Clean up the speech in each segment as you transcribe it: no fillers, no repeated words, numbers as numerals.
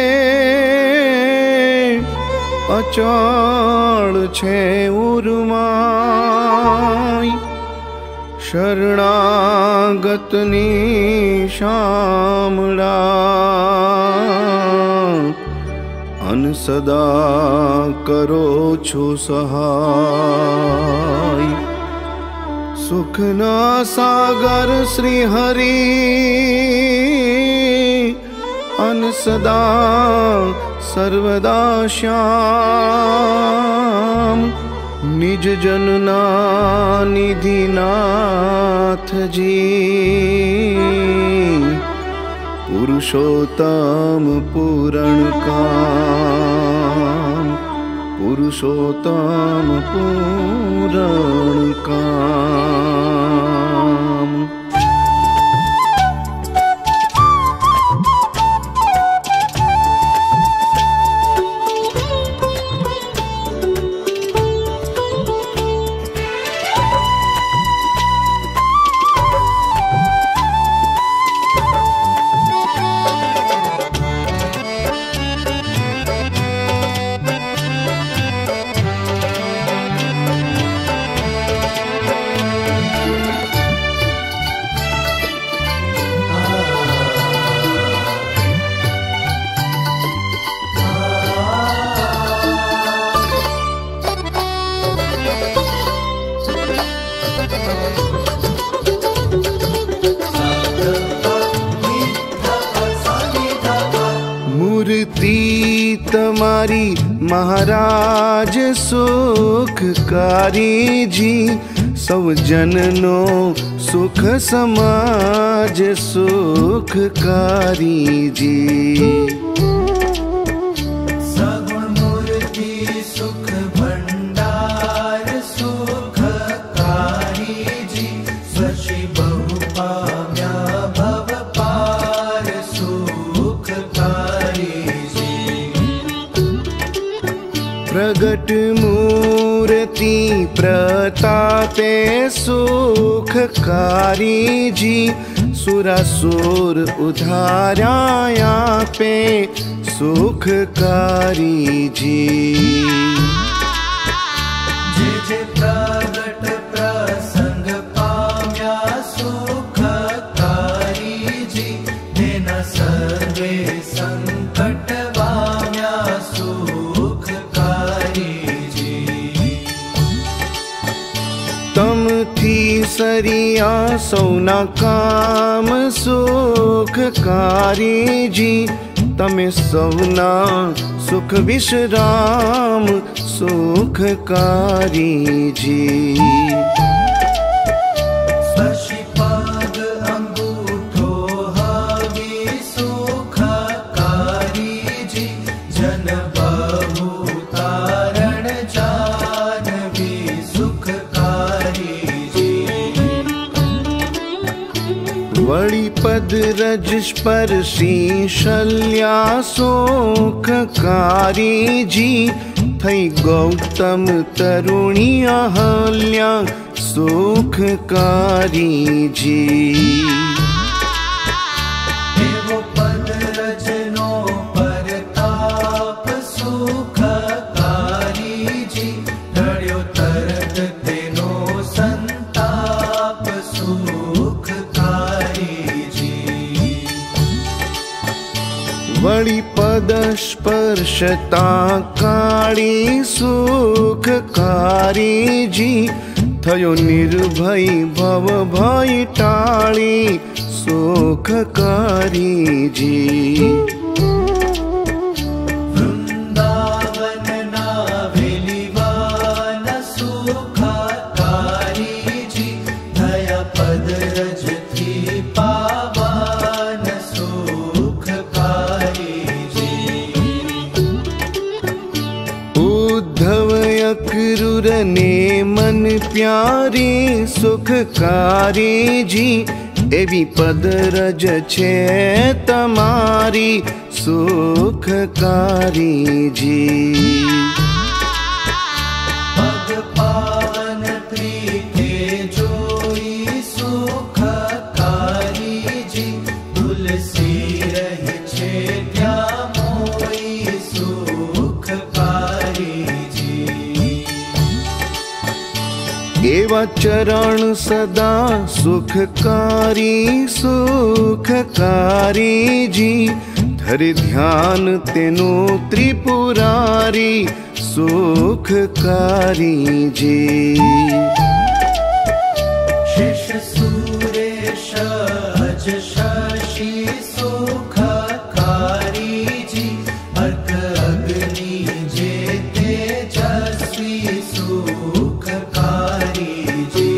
अचाल छे उर्माई। शरणागतनी शामळा अन सदा करो छो सहाय। सुखना सागर श्री हरि अन सदा सर्वदा श्याम। निज जनना निधिनाथ जी पुरुषोत्तम पूरण काम। पुरुषोत्तम पूरण काम। मूर्ति तमारी महाराज सुखकारी जी। सब जननो सुख समाज सुखकारी जी। सगुण मूर्ति सुख भंडार सुखकारी जी। शशि बहुपाम्या भव पार सुखकारी जी। प्रगट मूर्ति प्रतापे सुखकारी जी। सुरासुर उधाराया पे सुखकारी जी। जे जे प्रगट प्रसंग पाम्या सुखकारी जी। तेना सर्वे संकट वाम्या सुखकारी जी। तम थी सरिया सौना काम सुखकारी जी। तमे सौना सुख विश्राम सुखकारी जी। शशिपाद अंगूठो हवि सुखकारी जी। जन बहु तारण जानवी सुखकारी जी। वळी पद रज स्पर्शी शल्या सुखकारी जी। थई गौतम तरुणी अहल्या सुखकारी जी। एवो पद रजनो परताप सुखकारी जी। ढळ्यो तरत तेनो संताप सुखकारी जी। वळी पद स्पर्शता काळी सुखकारी जी। थयो निर्भय भव भय टाळी सुखकारी जी। वृंदावन नावेलीवान सुखकारी जी। थया पद रज थी पावन सुखकारी जी। उद्धव अक्रूर ने मन प्यारी सुखकारी जी। एवी पद रज छे तमारी सुखकारी जी। पग पावन प्रीते जोई सुखकारी जी। तुलसी रही छे त्या मोर एवा चरण सदा सुखकारी सुखकारी जी, धरे ध्यान तेनो त्रिपुरारी सुखकारी जी। शेष सुरेश अज शशि सुखकारी जी, अर्क अग्नि जे तेजस्वी सुखकारी जी।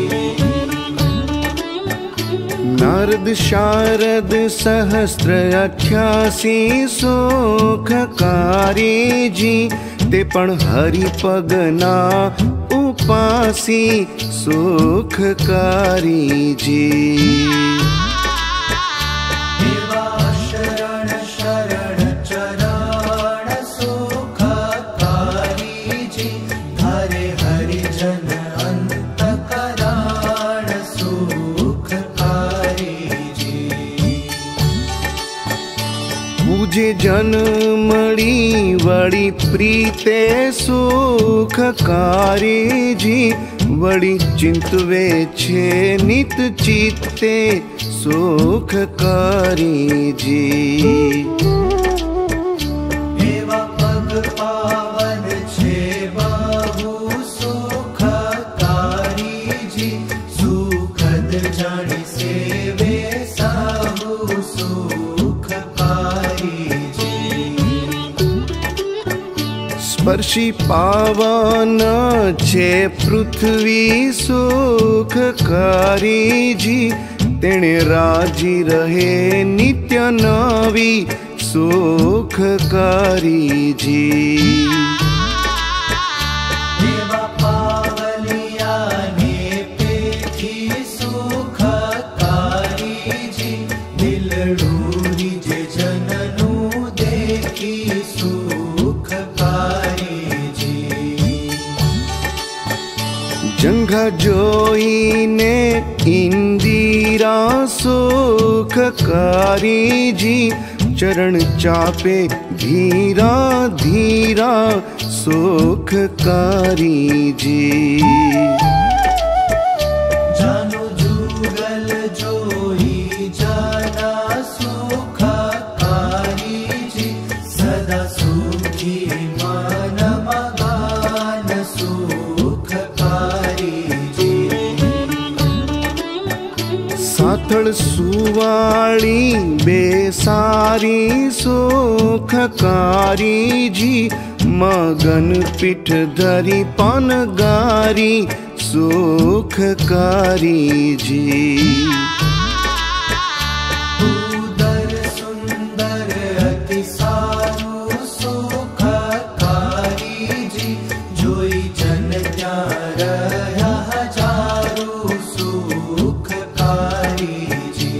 नारद शारद सहस्त्र 88 सुखकारी जी, ते पण हरि पगना उपासी सुखकारी जी। देवा शरण शरण चरण सुखकारी जी, हरे हरि जन अंतकरण सुखकारी जी। पूजे जन मणि वड़ी प्रीते सुखकारी जी, वड़ी चिंतवे छे नित चित्ते सुखकारी जी। एवा पग पावन छे बहु सुखकारी जी, सुखद जानी सेवे साहु सुखकारी जी। स्पर्शी पावन छे पृथ्वी सुखकारी जी, तेणे राजी रहे नित्य नवी सुखकारी जी। देवा पावलिया ने पेथी सुखकारी जी, दिलडूरी जे जननु देखी सुखकारी जी। जंघा जोईने इंदिरा सुखकारी जी, चरण चापे धीरा धीरा सुखकारी जी। जानो जुगल जोई जाना सुखकारी जी, सदा सुखी मन मगान सुखकारी जी। साथड़ सुवाली बेसारी सुखकारी जी, मगन पीठ धरी पनगारी सुखकारी जी। उदर सुंदर अति सारु सुखकारी जी, जोई जन त्यार हजारू सुखकारी जी।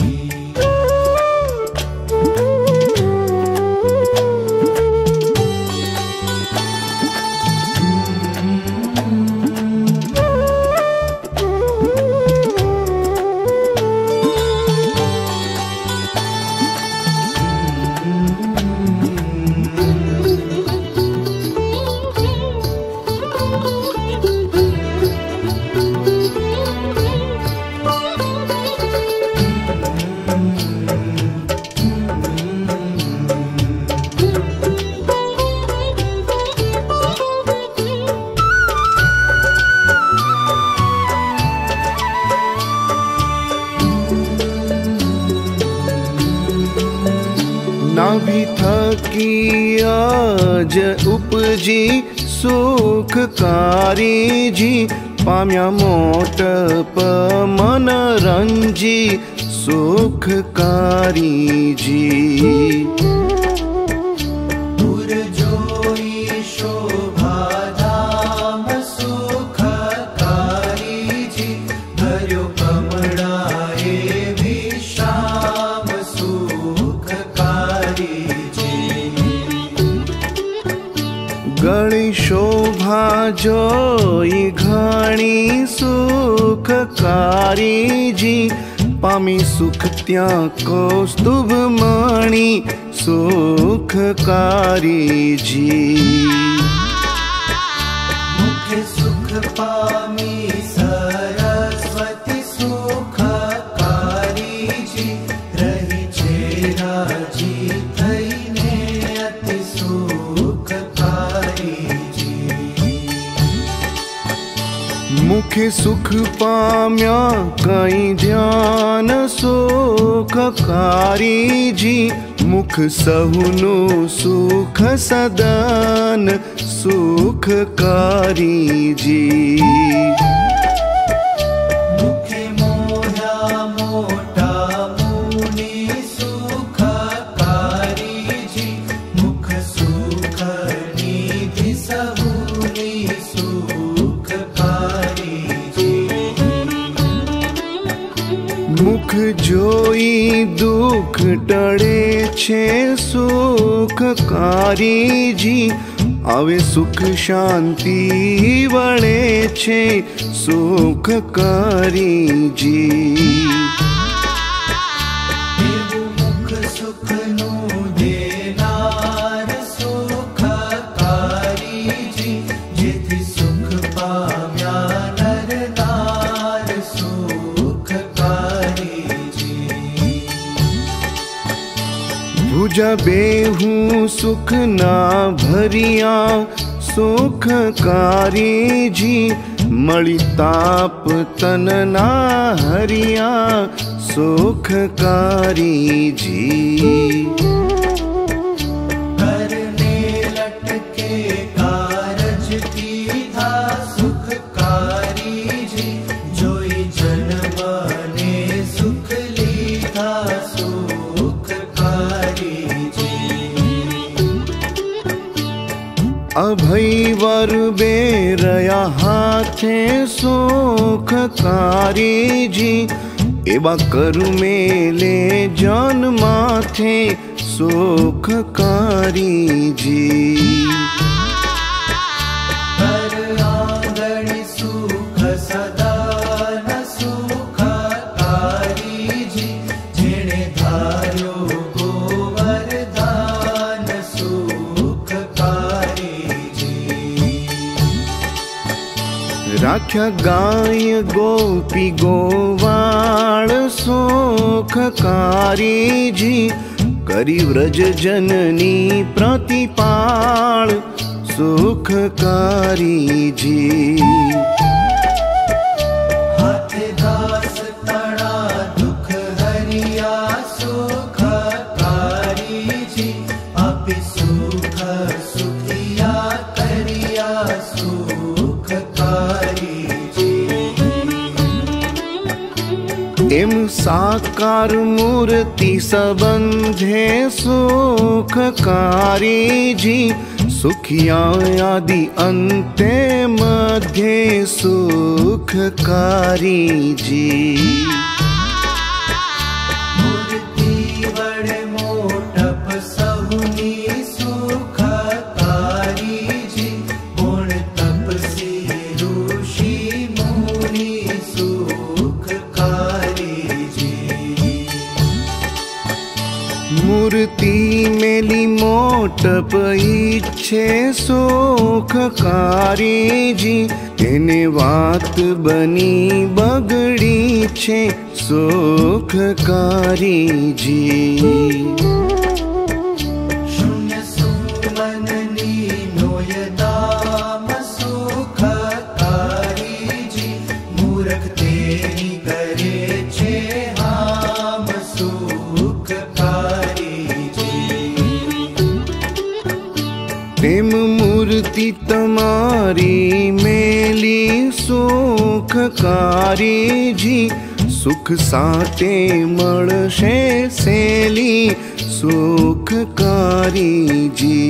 नाभि थकी आज उपजी सुखकारी जी, पाम्या मोटप मन रंजी सुखकारी जी। पुर जोई शोभा धाम सुखकारी जी, धर्यो कमळाए विश्राम सुखकारी जी। गणी शोभा जोई घणी सुखकारी जी, पामी सुख त्या कौस्तुभ मणि सुखकारी जी। मुख सुख पामी स मुखे सुख पाम्या कई ध्यान सुखकारी जी, मुख सहुनु सुख सदन सुखकारी जी। मुखे मोहा मोटा मुनि सुखकारी जी, मुख सुख निधि सहुनि सुखकारी जी। मुख जोई दुख टळे छे सुखकारी जी, आवे सुख शांति वळे छे सुखकारी जी। मुख सुख नु देनार सुखकारी जी, जेथी सुख पाम्या नर नार सुखकारी जी। भुजा बेहू सुख ना भरिया सुखकारी जी, मळी ताप तन ना हरिया सुखकारी जी। करने लटके कारज कीधा सुखकारी जी, जोई जन्म ने सुख लीधा सुखकारी जी। अभय वर बेरया हाथे सुखकारी जी, एवा करु मेले जन माथे सुखकारी जी। कर आंगण सुख सदान सुखकारी जी, जेणे धार्यो गोवर्धन सुखकारी जी। राख्या गाय गोपी गोवाळ सुखकारी जी, करी व्रज जननी प्रतिपाळ सुखकारी जी। हाथ दास तड़ा दुख हरिया सुखकारी जी, अपि सुख सुखिया करिया सुखकारी जी। एम साकार मूर्ति संबंधे सुखकारी जी, सुखिया आदि अंते मध्य सुखकारी जी। मूर्ति बड़े मोटप सहुनि सुखकारी जी, गुण तपसी ऋषि मुनि सुखकारी जी। मूर्ति मेली मोटप इच्छे सुखकारी जी, तेने वात बनी बगड़ी छे सुखकारी जी। शून्य सुमन नीनोय दाम सुखकारी जी, मूर्ख तेनी करे छे हाम सुखकारी जी। प्रेम मूर्ति तमारी मेली सुखकारी जी, सुख साटे मळशे सेली सुखकारी जी।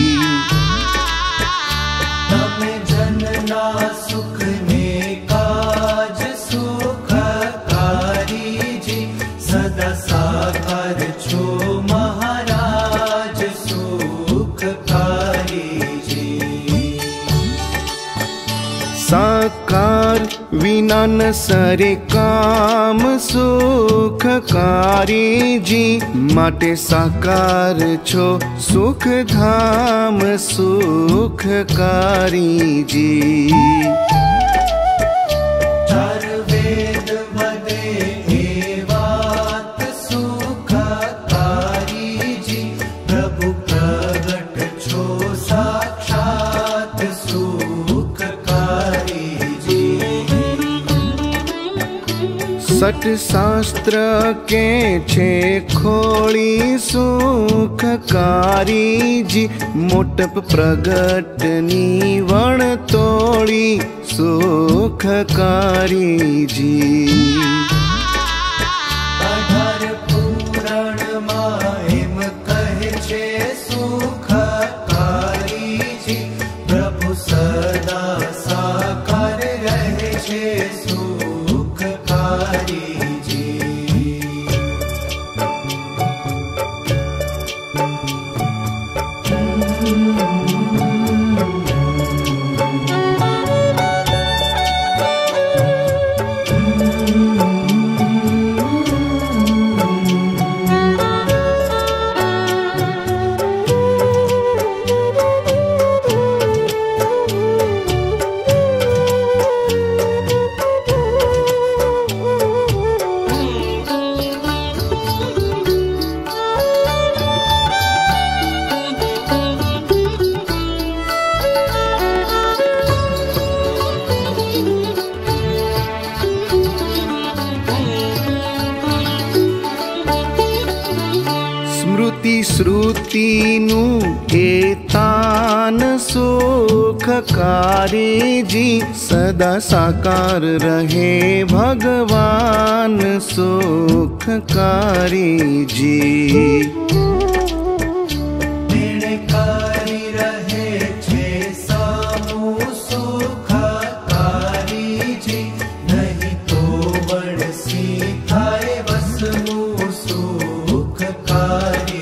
तमे जनना सुख ने काज सुखकारी जी, सदा साकार छो महाराज सुखकारी जी। साकार विना न सरे काम सुखकारी जी, माटे साकार छो सुख धाम सुखकारी जी। चार वेद वदे ए वात सुखकारी जी, प्रभु प्रगट छो साक्षात सुखकारी जी। सट शास्त्र के छे खोड़ी सुखकारी जी मोटप प्रगट नीवण तोड़ी सुखकारी जी। अठार पुराण माहिम कहे छे सुखकारी जी प्रभु सदा साकार रहे छे सुखकारी जी। श्रुति नु एतान सुखकारी जी सदा साकार रहे भगवान सुखकारी जी। निणकारी रहे छे सामु सुखकारी जी नहीं तो बड़सी थाय वसमु सुखकारी।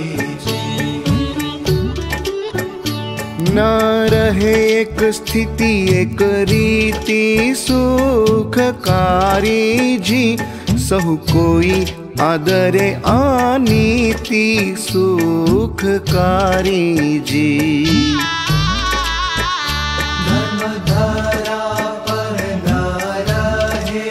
न रहे एक स्थिति एक रीति सुखकारी जी सहु कोई आदरे अनीति सुखकारी जी। धर्मधारा पर न रहे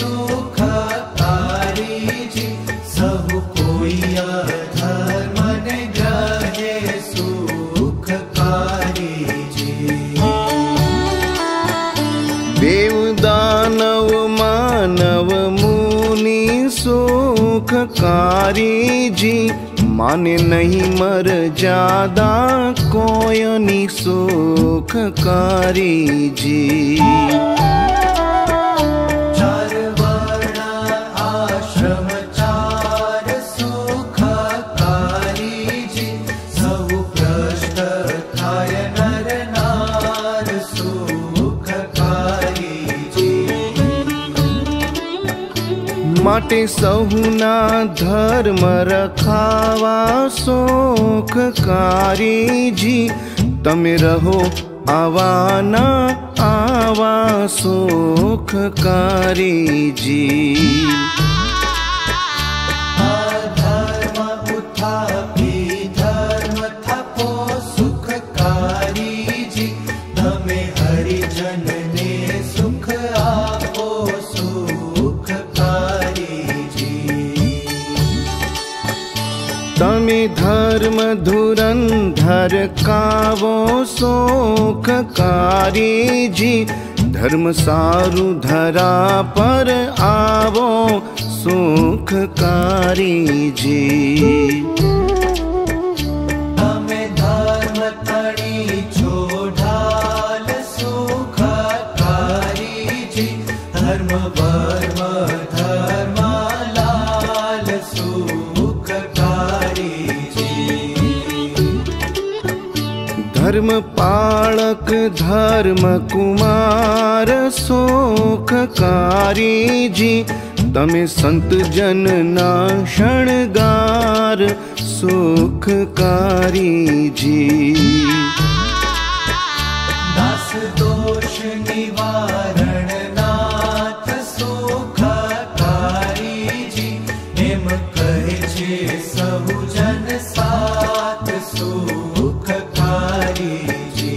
सुखकारी जी सहु कोई अधर्म ने ग्रहे सुखकारी जी। देव दानव मानव मुनि सुखकारी जी माने नहीं मर जादा कोयनी सुखकारी जी। चार वर्ण आश्रम चार सुखकारी जी सब भ्रष्ट थाय नर नार सुखकारी जी। माटे सहुना धर्म रखावा सुखकारी जी तमे रहो आवा न आवा सुखकारी जी। अधर्म उत्थापी धर्म थपो सुखकारी जी तमे हरिजन ने सुख आपो सुखकारी जी। तमे धर्म धुरंधर कावो सुखकारी जी धर्म सारु धरा पर आवो सुखकारी जी। तमे धर्म तड़ी छोड़ाल सुखकारी जी धर्म वर्म धर्म लाल सुखकारी जी। धर्म पालक धर्म कुमार सुखकारी जी तमे संत जन ना शणगार सुखकारी जी। दास दोष निवारण नाथ सुखकारी जी हेम कहे छे सबु जन साथ सुखकारी जी।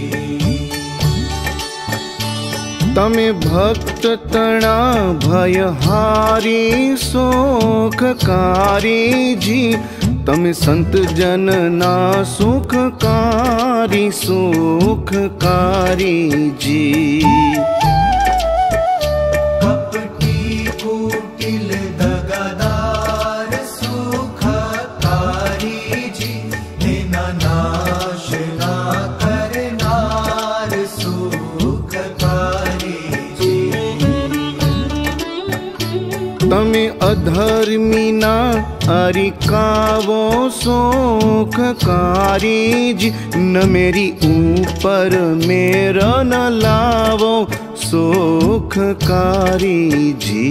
तमे भक्त तणा भयहारी सुखकारी जी तमे संत जन ना सुखकारी सुखकारी जी। कपटी कुटिल अधर्मीना अरिकावो सुखकारी जी, न मेरी ऊपर मेरा न लावो सुखकारी जी।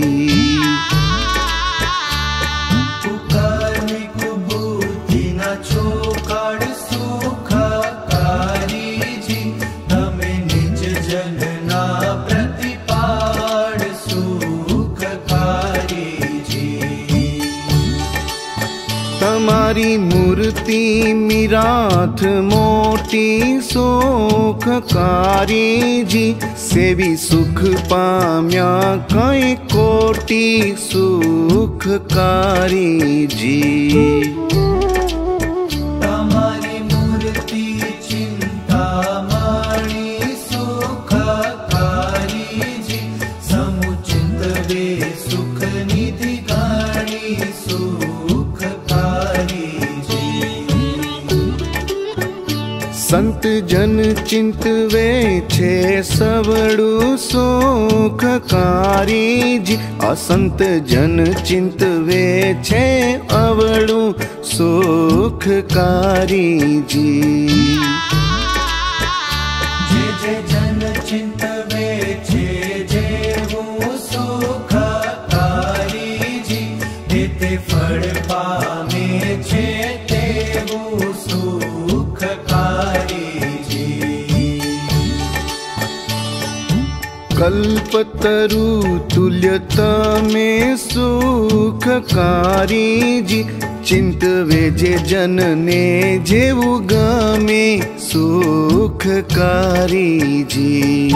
तमारी मूर्ति मिराथ मोटी सुखकारी जी, सेवी सुख पाम्या कई कोटि सुखकारी जी। तमारी मूर्ति चिंतामणि सुखकारी जी, समुचित वे सुख निधि गाणी संत जन चिंतवे छे सवड़ू सुखकारी जी, असंत जन चिंतवे छे अवड़ू सुखकारी जी। जे जे जन चिंतवे छे जेवू सुखकारी जी, ते फल पामे छे तेवू सुखकारी जी। कल्पतरु तुल्यतमे सुखकारी जी, चिंतवे जे जन ने जेवू गमे सुखकारी जी।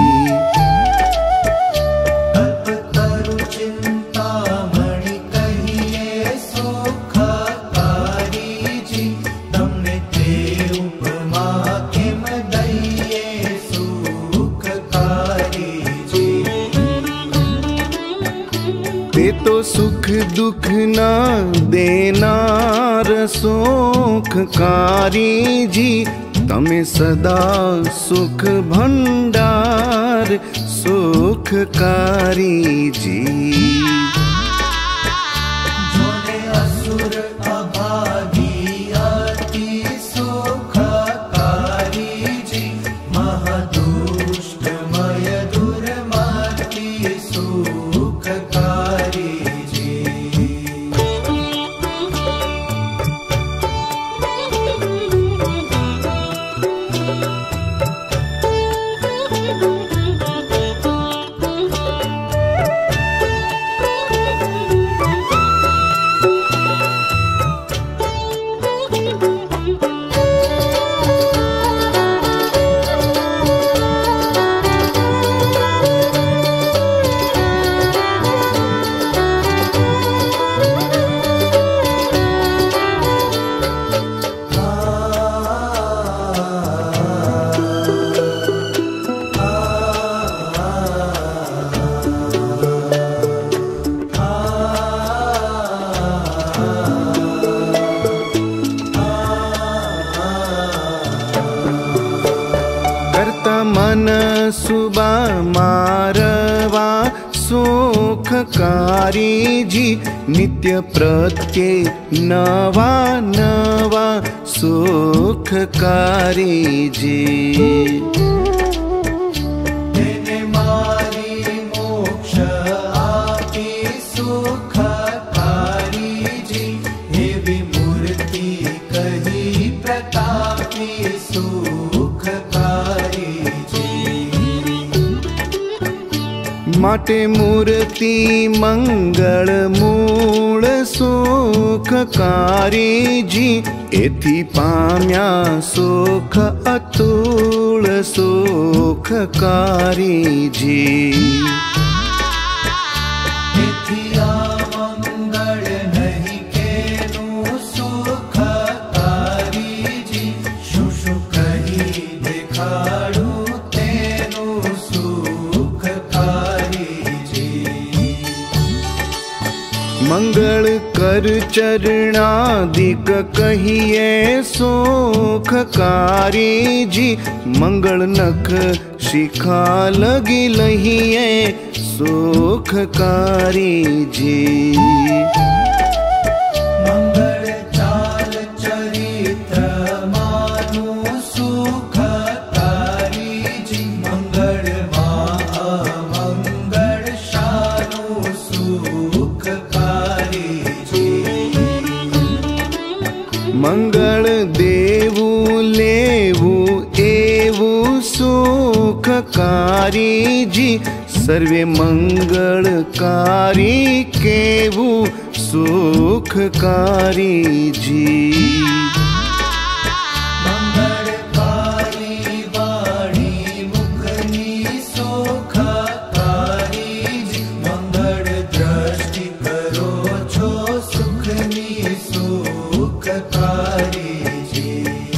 ते तो सुख दुख ना देनार सुखकारी जी, तमे सदा सुख भंडार सुखकारी जी। जोने असुर अभागी अति सुखकारी जी, महादुष्ट मय दुर्मति सुखकारी जी। मन सुबा मारवा सुखकारी जी, नित्य प्रत्ये नवा नवा सुखकारी जी। तेने मारी मोक्ष आपी सुखकारी जी, हेवी मूर्ति कही प्रतापी सुखकारी जी। माटे मूर्ति मंगल मूल सुखकारी जी, एथी पाम्या सुख अतुल सुखकारी जी। एथी मंगल नहीं केनु सुखकारी जी, शुशु कही देखाड़ू तेनु सुखकारी जी। मंगल कर चरणादिक कहिए सुखकारी जी। मंगल नख शिखा लगी लहिए सुखकारी जी। मंगल चाल चरित्र मानु सुखकारी जी। मंगल अमंगल शानु सुखकारी जी। मंगल देवु लेवु एवु सुखकारी जी। सर्वे मंगलकारी केवु सुखकारी जी। मंगलकारी वाणी मुखनी सुखकारी जी। मंगल दृष्टि करो छो सुखनी सुखकारी जी।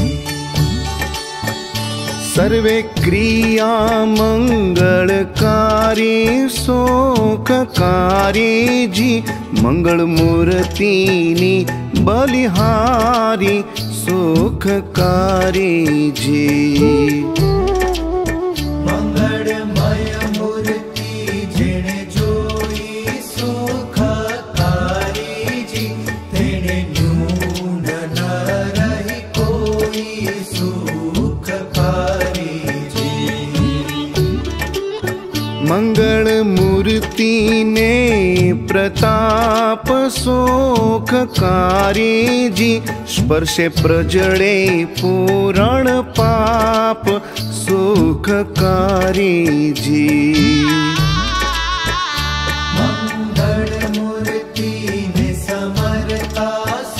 सर्वे क्रिया मंगलकारी सुखकारी जी। मंगल मूर्तिनी बलिहारी सुखकारी जी। मंगलमय मूर्ति जेणे जोई सुखकारी जी। तेणे न्यून न रही कोई सुखकारी जी। मंगल मूर्ति ने प्रताप सुखकारी जी। स्पर्शे प्रजड़े पूरण पाप सुखकारी जी। मंगल मूर्ति ने समरता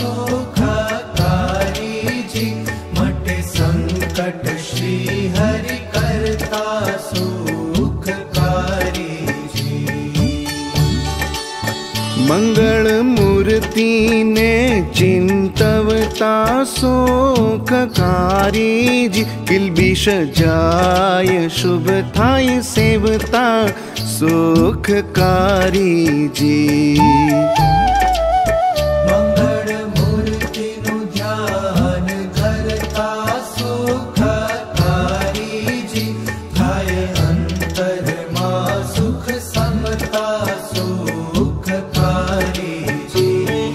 सुखकारी जी। मटे संकट श्री हरि करता सुखकारी जी। मंगल मूर्ति ने चिंतवता सुखकारी जी। किलबिष जाय शुभ थाय सेवता सुखकारी जी। मंगल मूर्ति नु ध्यान करता सुखकारी जी। थाय अंतर मां सुख समता सुखकारी जी।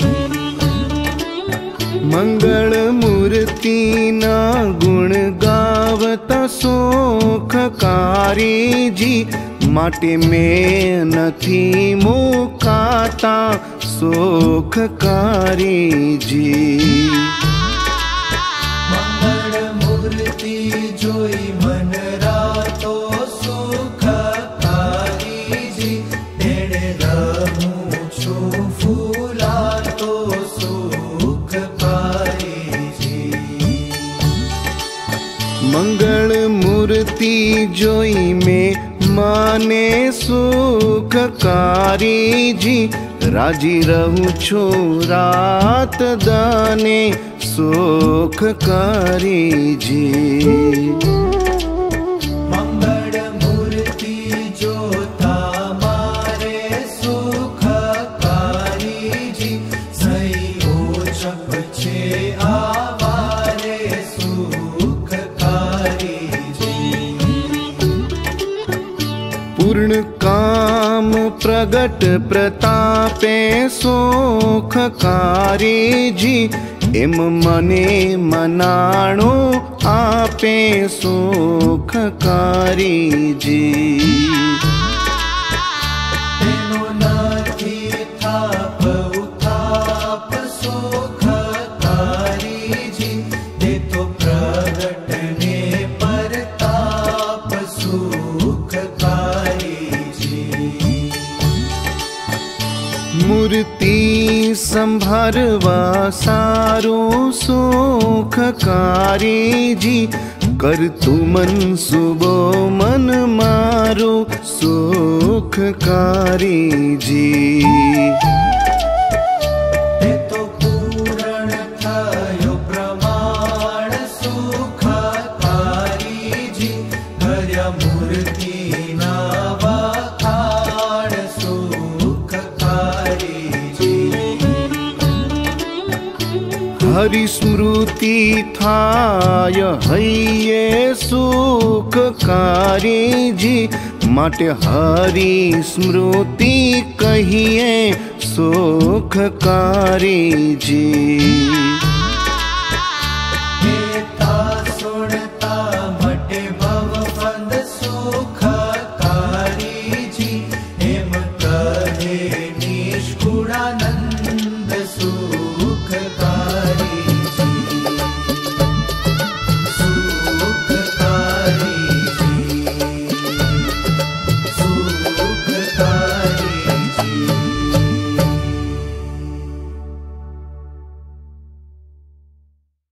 मंगल मूर्ति ना गुण गावता सुखकारी जी। माटे में नथी मुकाता सुखकारी जी। मंगल मूर्ति जोई मन रातो सुखकारी जी। तेणे रहूं छु फूला तो सुखकारी जी। मंगल मूर्ति जोई में माने सुखकारी जी। राजी रहूं छु रात दाने सुखकारी जी। मंगल मूर्ति जोता मारे सुखकारी जी। सही ओछप छे आवारे सुखकारी जी। पूर्ण काम प्रगट प्रतापे सुखकारी जी। एम मने मनाणो आपे सुखकारी जी। तेनो नाथी थाप उताप सुखकारी जी। ते तो प्रगट ने परताप सुखकारी जी। मूर्ति संभारवा सारो सुखकारी जी। कर तू मन सुबो मन मारो सुखकारी जी। ते तो पूर्ण थयो प्रमाण सुखकारी जी। हर्या मूर्ति ना वखाण सुखकारी जी। हरि स्मृति थाय हइये सुखकारी जी, माटे हरि स्मृति कहिए सुखकारी जी।